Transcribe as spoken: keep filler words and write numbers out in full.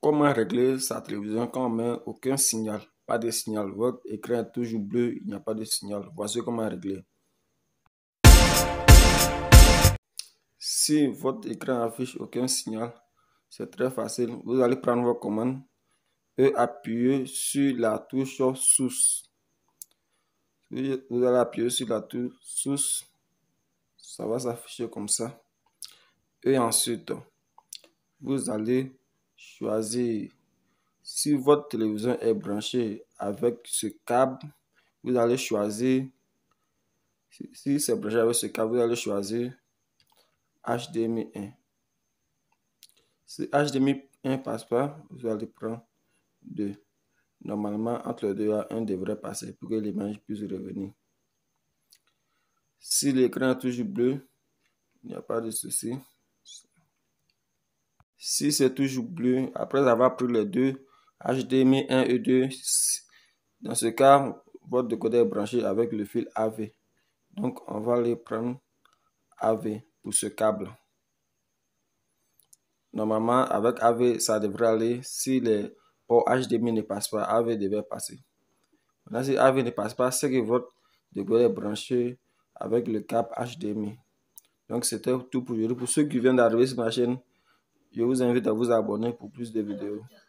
Comment régler sa télévision quand on met aucun signal, pas de signal. Votre écran est toujours bleu, il n'y a pas de signal. Voici comment régler. Si votre écran affiche aucun signal, c'est très facile. Vous allez prendre vos commandes et appuyer sur la touche source. Vous allez appuyer sur la touche source. Ça va s'afficher comme ça. Et ensuite, vous allez choisir. Si votre télévision est branchée avec ce câble, vous allez choisir. Si, si c'est branché avec ce câble, vous allez choisir H D M I un. Si H D M I un ne passe pas, vous allez prendre deux. Normalement, entre les deux, un devrait passer pour que l'image puisse revenir. Si l'écran est toujours bleu, il n'y a pas de souci. Si c'est toujours bleu, après avoir pris les deux, H D M I un et deux, dans ce cas, votre décodeur est branché avec le fil A V. Donc, on va aller prendre A V pour ce câble. Normalement, avec A V, ça devrait aller. Si les ports H D M I ne passent pas, A V devrait passer. Maintenant, si A V ne passe pas, c'est que votre décodeur est branché avec le câble H D M I. Donc, c'était tout pour aujourd'hui. Pour ceux qui viennent d'arriver sur ma chaîne, je vous invite à vous abonner pour plus de vidéos.